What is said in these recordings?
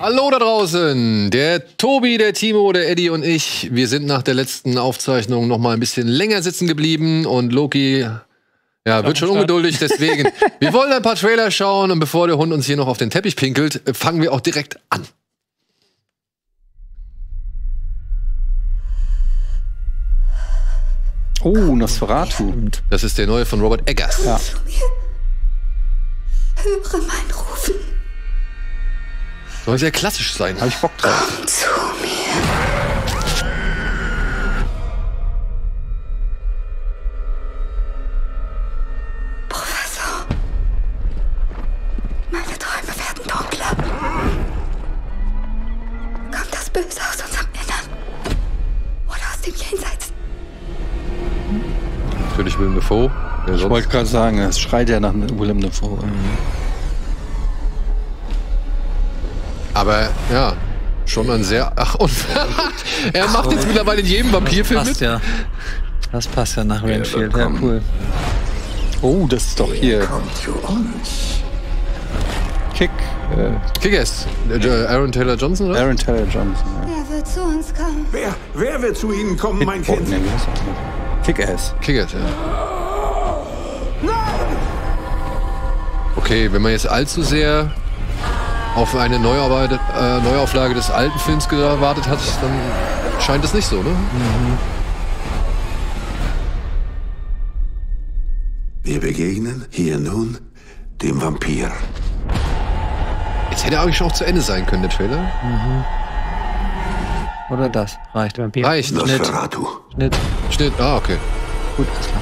Hallo da draußen, der Tobi, der Timo, der Eddie und ich. Wir sind nach der letzten Aufzeichnung noch mal ein bisschen länger sitzen geblieben und Loki wird schon ungeduldig, deswegen. Wir wollen ein paar Trailer schauen und bevor der Hund uns hier noch auf den Teppich pinkelt, fangen wir auch direkt an. Oh, Nosferatu. Das ist der neue von Robert Eggers. Ja. Höre mein Rufen. Soll sehr klassisch sein. Hab ich Bock drauf. Komm zu mir. Professor. Meine Träume werden dunkler. Kommt das Böse aus unserem Innern? Oder aus dem Jenseits? Natürlich Willem Dafoe. Ich wollte gerade sagen, es schreit ja nach Willem Dafoe. Aber ja, schon ein sehr. Ach, und er macht jetzt mittlerweile in jedem Vampirfilm mit. Ja. Das passt ja nach Renfield. Ja, cool. Oh, das ist doch hier. Kommt zu uns. Kick-Ass. Aaron Taylor Johnson, oder? Aaron Taylor Johnson. Ja. Er wird zu uns kommen. Wer wird zu Ihnen kommen, mein Kind? Kick-Ass. Kick-Ass, ja. Okay, wenn man jetzt allzu sehr auf eine Neuauflage des alten Films gewartet hat, dann scheint es nicht so, ne? Wir begegnen hier nun dem Vampir. Jetzt hätte er eigentlich schon auch zu Ende sein können, der Trailer. Oder das. Reicht. Vampir. Reicht. Nosferatu. Schnitt. Ah, okay. Gut, alles klar.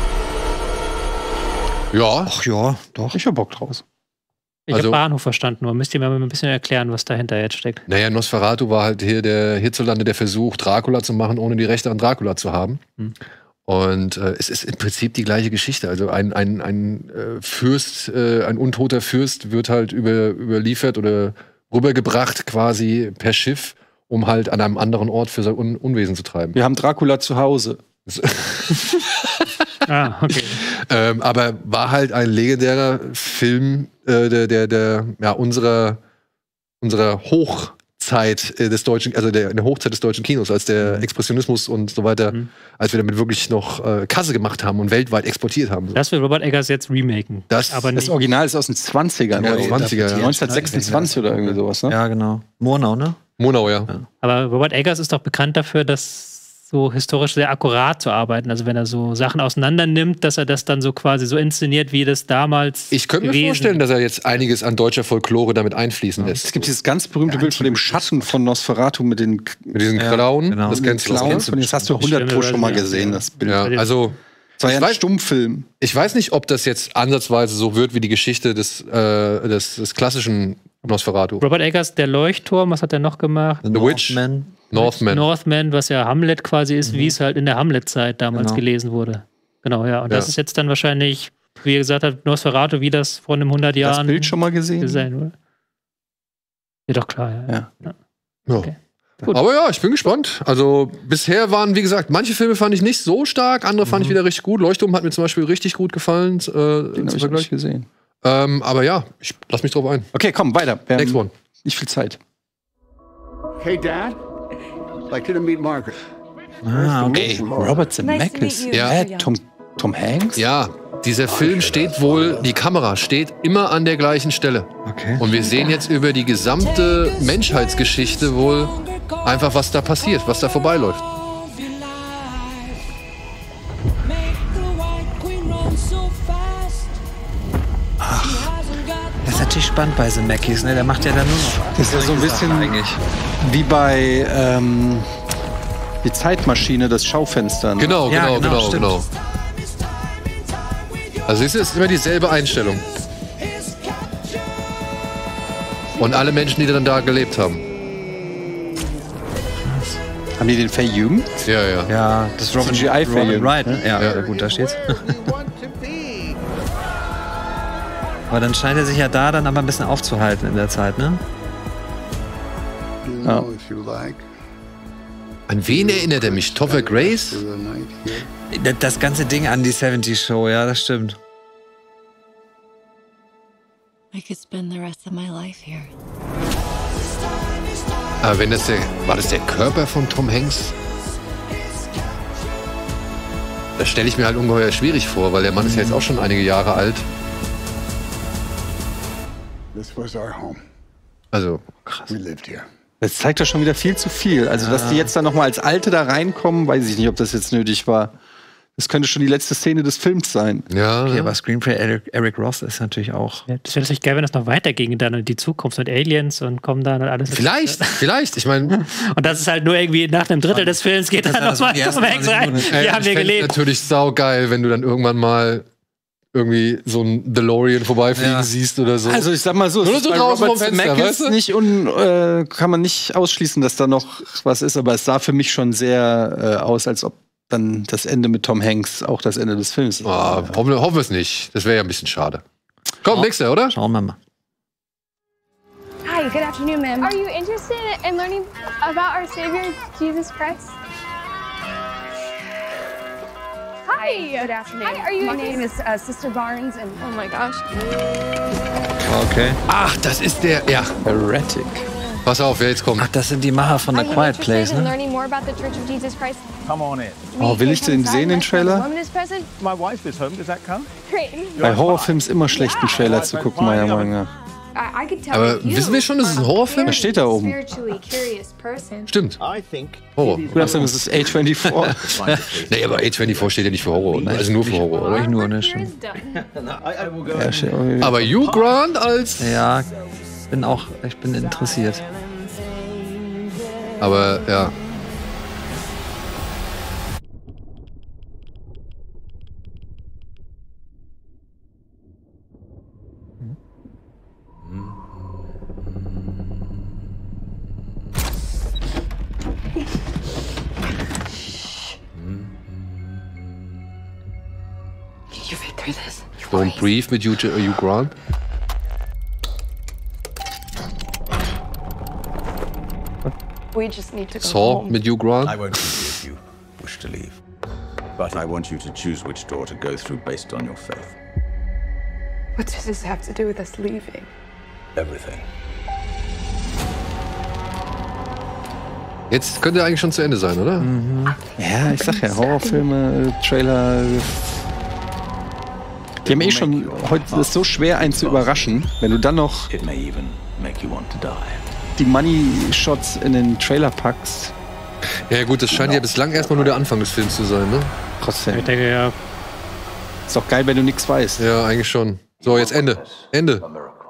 Ja. Ach ja, doch. Ich hab Bock draus. Ich Also- habe Bahnhof verstanden, nur müsst ihr mir mal ein bisschen erklären, was dahinter jetzt steckt. Naja, Nosferatu war halt hierzulande der Versuch, Dracula zu machen, ohne die Rechte an Dracula zu haben. Und es ist im Prinzip die gleiche Geschichte. Also ein Fürst, ein untoter Fürst wird halt überliefert oder rübergebracht quasi per Schiff, um halt an einem anderen Ort für sein Unwesen zu treiben. Wir haben Dracula zu Hause. Ah, okay. Aber war halt ein legendärer Film unserer Hochzeit des deutschen, also in der Hochzeit des deutschen Kinos, als der Expressionismus und so weiter, als wir damit wirklich noch Kasse gemacht haben und weltweit exportiert haben. Das will Robert Eggers jetzt remaken. Das- aber Das nicht. Original ist aus den 20ern. Ja, oder? 20er, ja. 1926 oder irgendwie sowas, ne? Ja, genau. Murnau, ne? Monau, ja. Aber Robert Eggers ist doch bekannt dafür, dass so historisch sehr akkurat zu arbeiten. Also wenn er so Sachen auseinander nimmt, dass er das dann so quasi so inszeniert, wie das damals Ich könnte mir gewesen. vorstellen, dass er jetzt einiges an deutscher Folklore damit einfließen lässt. Es gibt dieses ganz berühmte Bild von dem Schatten von Nosferatu mit den Mit diesen Ja, Klauen, genau. das kennst du. Clowns. Und das hast du 100 Pro schon mal gesehen, das Bild. Ja, also Das war ja ich ein weiß- Stummfilm. ich weiß nicht, ob das jetzt ansatzweise so wird wie die Geschichte des klassischen Nosferatu. Robert Eggers, der Leuchtturm, was hat er noch gemacht? The Witch. Northman. Northman, was ja Hamlet quasi ist, wie es halt in der Hamlet-Zeit damals Genau. gelesen wurde. Genau, ja. Und das Ja. ist jetzt dann wahrscheinlich, wie er gesagt hat, Nosferatu, wie das vor einem 100 Das Jahren Bild schon mal gesehen? sein, oder? Ja, doch, klar, ja. Ja. Ja. Okay. Gut. Aber ja, ich bin gespannt. Also bisher waren, wie gesagt, manche Filme fand ich nicht so stark, andere fand ich wieder richtig gut. Leuchtturm hat mir zum Beispiel richtig gut gefallen. Den habe ich noch nicht gesehen. Aber ja, ich lass mich drauf ein. Okay, komm, weiter. Wir Next haben one. nicht viel Zeit. Hey, Dad. Like you to meet Margaret. Ah, okay. Robert Nice to Zemeckis. meet you. Ja. Tom Hanks? Ja, dieser Film steht wohl, die Kamera steht immer an der gleichen Stelle. Okay. Und wir sehen jetzt über die gesamte Menschheitsgeschichte wohl einfach, was da passiert, was da vorbeiläuft. Das ist natürlich spannend bei Zemeckis, ne? Der macht ja dann nur noch. Das ist ja so ein bisschen eigentlich. wie bei die Zeitmaschine, das Schaufenster. Ne? Genau, Ja, genau, genau, genau, stimmt. genau. Also es ist immer dieselbe Einstellung. Und alle Menschen, die dann da gelebt haben. Haben die den verjüngt? Ja, ja. Ja, das ist Robin CGI-Film. Wright, ne? Ja, Ja. gut, da steht's. Aber dann scheint er sich ja da dann aber ein bisschen aufzuhalten in der Zeit, ne? You Ja. know, if you like. An wen erinnert er mich? Topher Grace? For the night here. Das ganze Ding an die 70s Show, ja, das stimmt. I could spend the rest of my life here. Aber wenn war das der Körper von Tom Hanks? Das stelle ich mir halt ungeheuer schwierig vor, weil der Mann ist ja jetzt auch schon einige Jahre alt. This was our home. Also, We lived here. Das zeigt doch schon wieder viel zu viel. Also, dass die jetzt dann nochmal als Alte da reinkommen, weiß ich nicht, ob das jetzt nötig war. Das könnte schon die letzte Szene des Films sein. ja. Okay, aber Screenplay Eric Roth ist natürlich auch. Ja, das wäre natürlich geil, wenn das noch weiterginge dann in die Zukunft mit Aliens und kommen dann und alles. Vielleicht. Ich meine, Und das ist halt nur irgendwie nach einem Drittel des Films geht dann nochmal Tom Hanks rein. Wir haben hier gelebt. natürlich saugeil, wenn du dann irgendwann mal irgendwie so ein DeLorean vorbeifliegen siehst oder so. Also ich sag mal so, Nur es ist so bei draußen Robert vom Fenster, Zemeckis weißt du? kann man nicht ausschließen, dass da noch was ist, aber es sah für mich schon sehr aus, als ob dann das Ende mit Tom Hanks auch das Ende des Films ist. Hoffen wir es nicht. Das wäre ja ein bisschen schade. Komm, nächster, oder? Schauen wir mal. Hi, good afternoon, ma'am. Are you interested in learning about our Savior, Jesus Christ? Hi. Good afternoon. Hi, are you My name is Sister Barnes, and oh my gosh. Okay. Ach, das ist der. Ja. Heretic. Pass auf, wer jetzt kommt. Ach, das sind die Macher von The Quiet Place, in ne? learning more about the Church of Jesus Christ? Come on in. Oh, will ich den sehen, den Trailer? Woman is present? My wife is home. Does that count? Great. Bei Horrorfilmen ist immer schlecht, einen Trailer zu gucken, meiner Meinung nach. I could tell Aber you wissen wir schon, das ist ein Horrorfilm? Das steht da oben. Spiritually curious person. Stimmt. I think. Horror. Du hast das ist A24. Nee, aber A24 steht ja nicht für Horror, oder? Also nur für Horror, oder? Nur, ne? Is Stimmt. done. I will go. Ja, steht- Aber Hugh Grant als. Ja, ich bin interessiert. Aber ja. You fit through this. Don't Breathe mit Hugh Grant. We just need to go Saw home. mit Hugh Grant. I won't leave you if you wish to leave. But I want you to choose which door to go through based on your faith. What does this have to do with us leaving? Everything. Jetzt könnte eigentlich schon zu Ende sein, oder? Ja, ich sag ja, Horrorfilme, Trailer. Die haben schon, heute ist es so schwer, einen zu überraschen, wenn du dann noch It may even make you want to die. die Money-Shots in den Trailer packst. Ja gut, das scheint ja bislang erstmal nur der Anfang des Films zu sein, ne? Trotzdem. Ich denke, ja. Ist doch geil, wenn du nichts weißt. Ja, eigentlich schon. So, jetzt Ende. Ende.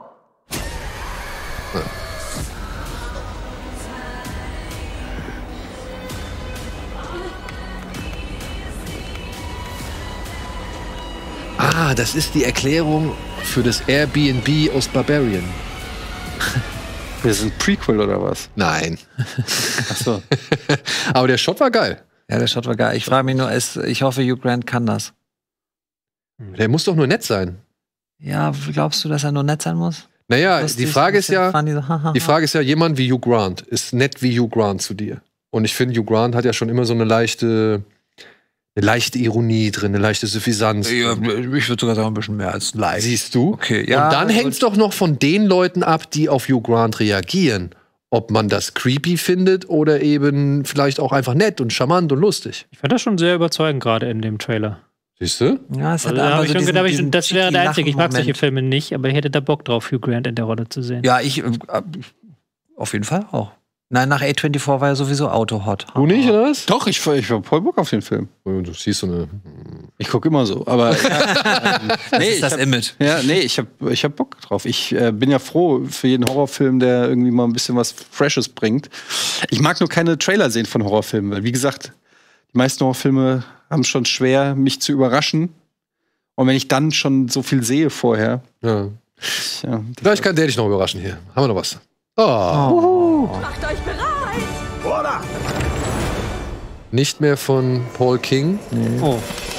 Ah, das ist die Erklärung für das Airbnb aus Barbarian. Das ist ein Prequel oder was? Nein. Achso. Aber der Shot war geil. Ja, der Shot war geil. Ich frage mich nur, ich hoffe, Hugh Grant kann das. Der muss doch nur nett sein. Ja, glaubst du, dass er nur nett sein muss? Naja, Lustig, die Frage ist ja, funny, so, haha. die Frage ist ja, jemand wie Hugh Grant ist nett wie Hugh Grant zu dir. Und ich finde, Hugh Grant hat ja schon immer so eine leichte Ironie drin, eine leichte Suffisanz. Ja, ich würde sogar sagen, ein bisschen mehr als leicht. Siehst du? Okay, ja. Und dann hängt es doch noch von den Leuten ab, die auf Hugh Grant reagieren. Ob man das creepy findet oder eben vielleicht auch einfach nett und charmant und lustig. Ich fand das schon sehr überzeugend, gerade in dem Trailer. Siehst du? Ja, es hat Also, da habe ich schon gedacht, diesen das wäre der einzige. Ich mag solche Lachen-Moment. Filme nicht, aber ich hätte da Bock drauf, Hugh Grant in der Rolle zu sehen. Ja, ich auf jeden Fall auch. Nein, nach A24 war ja sowieso Auto-Hot. Du nicht, oder was? Doch, ich hab voll Bock auf den Film. Du siehst so eine. Ich gucke immer so, aber Nee, ist das Image. ja, nee, ich hab Bock drauf. Ich bin ja froh für jeden Horrorfilm, der irgendwie mal ein bisschen was Freshes bringt. Ich mag nur keine Trailer sehen von Horrorfilmen, weil wie gesagt, die meisten Horrorfilme haben schon schwer, mich zu überraschen. Und wenn ich dann schon so viel sehe vorher, Ja. ja, Vielleicht kann der dich noch überraschen hier. Haben wir noch was? Oh. Macht euch bereit! Voila! Nicht mehr von Paul King. Oh,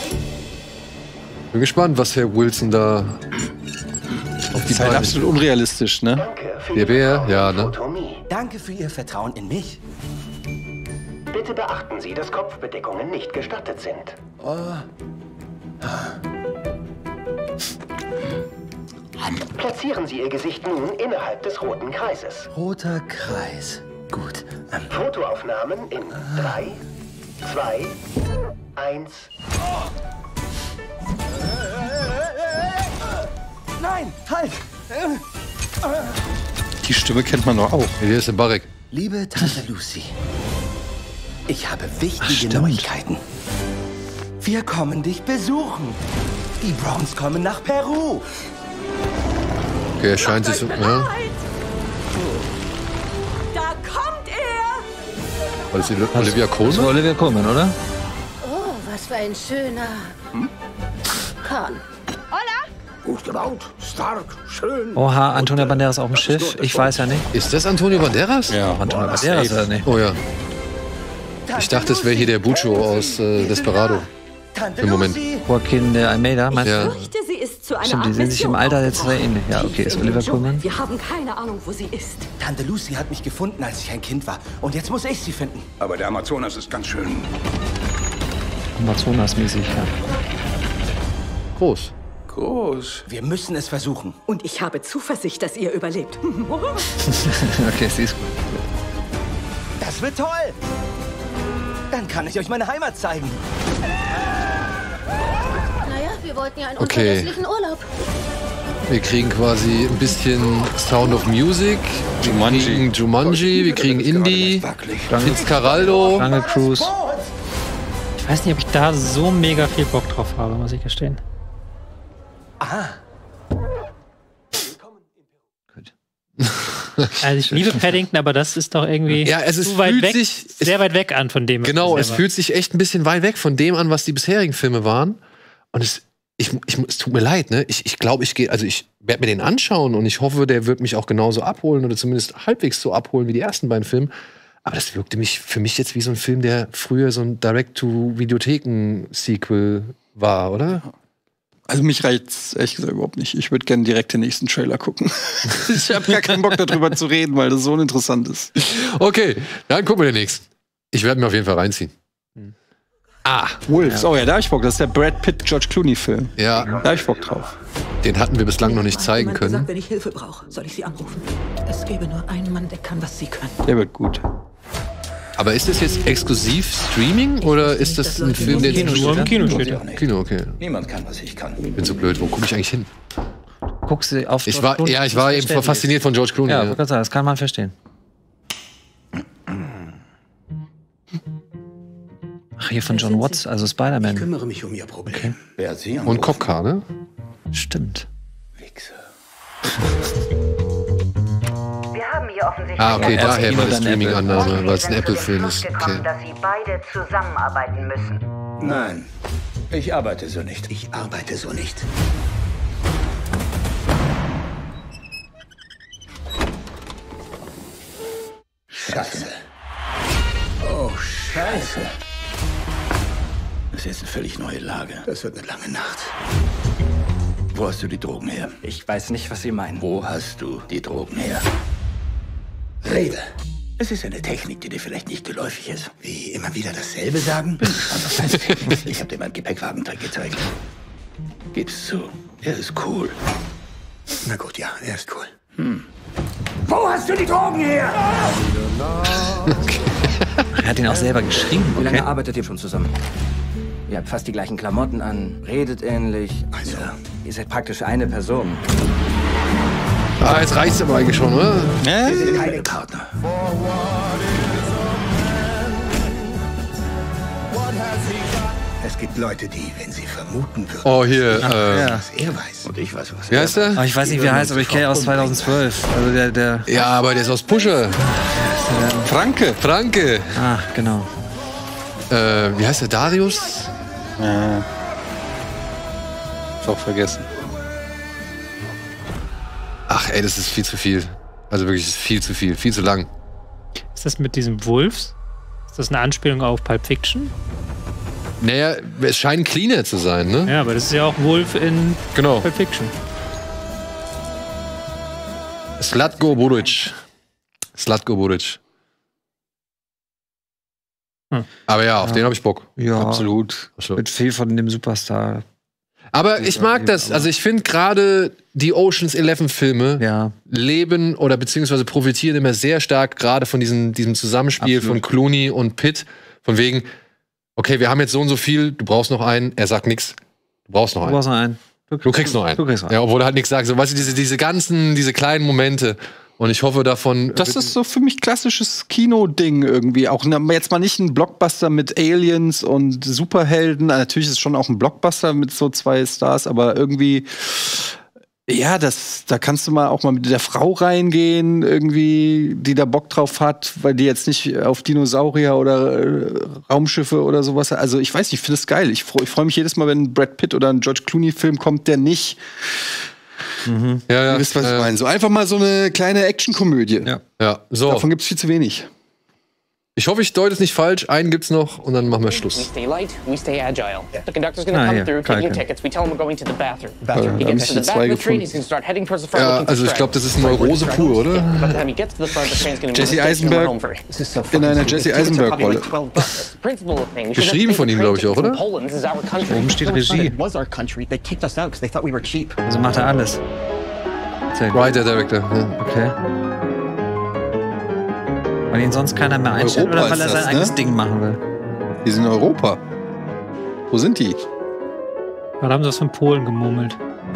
Bin gespannt, was Herr Wilson da auf die ist halt Beine absolut unrealistisch, ne? Der Bär, ja, ne? Danke für Ihr Vertrauen in mich. Bitte beachten Sie, dass Kopfbedeckungen nicht gestattet sind. Platzieren Sie Ihr Gesicht nun innerhalb des roten Kreises. Roter Kreis. Gut. Fotoaufnahmen in 3, 2, 1. Nein, halt! Die Stimme kennt man doch auch. Hier ist der Barek. Liebe Tante Lucy, ich habe wichtige Neuigkeiten. Wir kommen dich besuchen. Die Browns kommen nach Peru. Okay, er scheint sich so. Ja. Da kommt er! War das die Olivia Das war Colman? Olivia Colman, oder? Oh, was für ein schöner Kahn. Gut gebaut, stark, schön. Oha, Antonio Banderas auf dem Schiff. Ich weiß ja nicht. Ist das Antonio Banderas? Ja, Antonio Banderas oder nicht? Oh ja. Ich dachte, es wäre hier der Bucho aus Desperado. Tante Im Moment. Lucy. Joaquin de Almeida, meinst Ja. du? Ich fürchte, sie ist zu einer Stimmt, die Art sehen sich im Mission Alter jetzt sehr ähnlich. Ja, okay, ist Olivia Colman. Wir haben keine Ahnung, wo sie ist. Tante Lucy hat mich gefunden, als ich ein Kind war. Und jetzt muss ich sie finden. Aber der Amazonas ist ganz schön. Amazonas-mäßig, ja. Groß. Groß. Wir müssen es versuchen. Und ich habe Zuversicht, dass ihr überlebt. Okay, sie ist gut. Das wird toll. Dann kann ich euch meine Heimat zeigen. Naja, wir wollten ja einen Okay. unvergesslichen Urlaub. Wir kriegen quasi ein bisschen Sound of Music. Wir kriegen Jumanji, wir kriegen Indie, Fitzcarraldo. Jungle Cruise. Ich weiß nicht, ob ich da so mega viel Bock drauf habe, muss ich gestehen. Also ich liebe Paddington, aber das ist doch irgendwie Ja, es ist, zu weit fühlt weg, sich, sehr weit weg an von dem. was Genau, bisher es war. fühlt sich echt ein bisschen weit weg von dem an, was die bisherigen Filme waren. Und es tut mir leid, ne? Ich glaube, ich werde mir den anschauen und ich hoffe, der wird mich auch genauso abholen oder zumindest halbwegs so abholen wie die ersten beiden Filme. Aber das wirkte für mich jetzt wie so ein Film, der früher so ein Direct-to-Videotheken-Sequel war, oder? Also mich reicht's ehrlich gesagt überhaupt nicht. Ich würde gerne direkt den nächsten Trailer gucken. Ich habe gar keinen Bock darüber zu reden, weil das so uninteressant ist. Okay, dann gucken wir den nächsten. Ich werde mir auf jeden Fall reinziehen. Wolves. Oh ja, da hab ich Bock. Das ist der Brad Pitt George Clooney Film. Ja, Da hab ich Bock drauf. den hatten wir bislang noch nicht zeigen können. wenn ich Hilfe brauche, soll ich sie anrufen. Es gäbe nur einen Mann, der kann, was sie können. Der wird gut. Aber ist das jetzt exklusiv Streaming oder ist das ein Film, der Kino steht, im Kino steht. Ja. Kino, okay. Niemand kann, was ich kann. Ich bin so blöd. Wo gucke ich eigentlich hin? Guckst du auf Ich George war Clooney? eben fasziniert von George Clooney. Ja, Ja. wollte gerade sagen, das kann man verstehen. Ach, hier von John Watts, also Spider-Man. Kümmere mich um ihr Problem. Wer hat sie Und angerufen? Kopfcar, ne? Stimmt. Wichser. Wir haben hier offensichtlich Okay, Ja, daher erst war die Kino, dann Streaming-Annahme, weil es ein sind zu dem Apple-Film Schluss ist. gekommen, Okay. dass sie beide zusammenarbeiten müssen. Nein, ich arbeite so nicht. Ich arbeite so nicht. Scheiße. Oh, Scheiße. Das ist jetzt eine völlig neue Lage. Das wird eine lange Nacht. Wo hast du die Drogen her? Ich weiß nicht, was Sie meinen. Wo hast du die Drogen her? Rede. Es ist eine Technik, die dir vielleicht nicht geläufig ist. Wie immer wieder dasselbe sagen? Bin gespannt auf deine Technik. Ich habe dir meinen Gepäckwagentrick gezeigt. Gib's zu. Er ist cool. Na gut, ja, er ist cool. Wo hast du die Drogen her? Er hat ihn auch selber geschrieben, Wie lange okay? arbeitet ihr schon zusammen? Ihr habt fast die gleichen Klamotten an, redet ähnlich. Also, Ihr seid praktisch eine Person. Jetzt reicht's aber eigentlich schon, oder? wir sind keine Partner. Es gibt Leute, die, wenn sie vermuten würden, Oh, hier, was er weiß. Und ich weiß, was wie heißt der? Aber ich weiß nicht, wie er heißt, aber ich kenne ihn aus 2012. Also der Ja, aber der ist aus Pusher. Franke. Franke. genau. Wie heißt der? Darius? Ja. Ist auch vergessen. Ach, ey, das ist viel zu viel. Also wirklich, das ist viel zu viel. Viel zu lang. Ist das mit diesem Wolves? Ist das eine Anspielung auf Pulp Fiction? Naja, es scheint cleaner zu sein, ne? Ja, aber das ist ja auch Wolf in Genau. Pulp Fiction. Zlatko Buric. Zlatko Buric. Hm. Aber ja, auf den habe ich Bock. Ja, Absolut. Absolut. mit viel von dem Superstar. Aber ich mag das. Also ich finde gerade die Ocean's 11 Filme leben oder beziehungsweise profitieren immer sehr stark gerade von diesem Zusammenspiel von Clooney und Pitt. Von wegen, okay, wir haben jetzt so und so viel, du brauchst noch einen. Er sagt nichts. Du brauchst noch einen. Du kriegst noch einen. Ja, obwohl er halt nichts sagt. So, weißt du, diese kleinen Momente. Und ich hoffe davon. Das ist so für mich klassisches Kino-Ding irgendwie. Auch jetzt mal nicht ein Blockbuster mit Aliens und Superhelden. Natürlich ist es schon auch ein Blockbuster mit so 2 Stars, aber irgendwie. Ja, da kannst du mal auch mal mit der Frau reingehen, irgendwie, die da Bock drauf hat, weil die jetzt nicht auf Dinosaurier oder Raumschiffe oder sowas hat. Also ich weiß nicht, ich finde es geil. Ich freu mich jedes Mal, wenn ein Brad Pitt oder ein George Clooney-Film kommt, der nicht. Ja, ihr wisst, was ich meine. So einfach mal so eine kleine Actionkomödie. Ja, so. Davon gibt es viel zu wenig. Ich hoffe, ich deute es nicht falsch. Einen gibt's noch und dann machen wir Schluss. We stay light, we stay agile. The conductor's gonna come through, taking tickets. We tell him we're going to the bathroom. He gets to the back of the train, he's gonna start heading towards the front. Ja, also ich glaube, das ist Neurose pur, oder? Jesse Eisenberg in einer Jesse Eisenberg-Rolle. Geschrieben von ihm, glaube ich auch, oder? Oben steht Regie. Also macht er alles. Writer, Director. Ja. Okay. Weil ihn sonst keiner mehr einstellt oder weil er sein eigenes Ding machen will? Die sind in Europa. Wo sind die? Da haben sie das von Polen gemurmelt.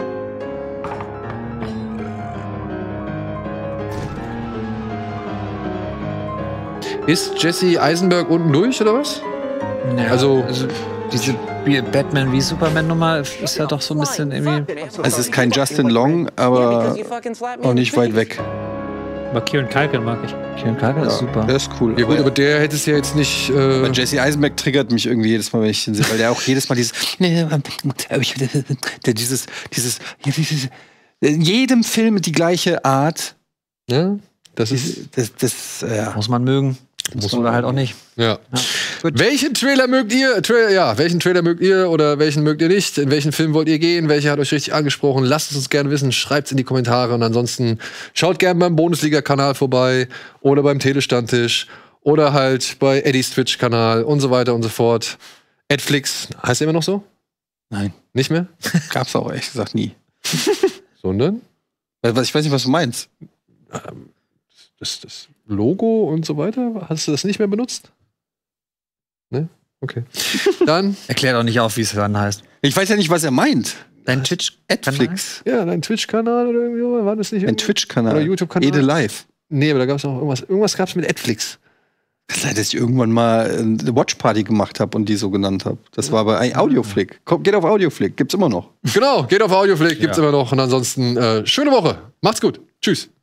Ist Jesse Eisenberg unten durch, oder was? Ja, also diese Batman wie Superman-Nummer ist ja doch so ein bisschen irgendwie. Es ist kein Justin Long, aber auch nicht weit weg. Aber Kieran Culkin mag ich. Kieran Culkin ist super. Der ist cool. Ja gut, aber der hätte es ja jetzt nicht. Aber Jesse Eisenberg triggert mich irgendwie jedes Mal, wenn ich den sehe, weil der auch jedes Mal in jedem Film die gleiche Art. Ja, das ist. Das muss man mögen. Muss man halt auch nicht. Ja. Welchen Trailer mögt ihr? Welchen Trailer mögt ihr oder welchen mögt ihr nicht? In welchen Film wollt ihr gehen? Welcher hat euch richtig angesprochen? Lasst es uns gerne wissen. Schreibt es in die Kommentare. Und ansonsten schaut gerne beim Bundesliga-Kanal vorbei oder beim Telestandtisch oder halt bei Eddies Twitch-Kanal und so weiter und so fort. Netflix, heißt der immer noch so? Nein. Nicht mehr? Gab's auch ehrlich gesagt nie. Sondern? Ich weiß nicht, was du meinst. Das Logo und so weiter, hast du das nicht mehr benutzt? Ne? Okay. Dann erklär doch nicht auf, wie es dann heißt. Ich weiß ja nicht, was er meint. Dein Twitch Netflix. Ja, dein Twitch-Kanal oder irgendwie, war das nicht? Ein Twitch-Kanal. Oder YouTube-Kanal. Ede Live. Nee, aber da gab es noch irgendwas. Irgendwas gab es mit Netflix. Das ist, dass ich irgendwann mal eine Watch-Party gemacht habe und die so genannt habe. Das war bei Audioflick. Geht auf Audioflick, gibt's immer noch. Genau, geht auf Audioflick, gibt's immer noch. Und ansonsten schöne Woche. Macht's gut. Tschüss.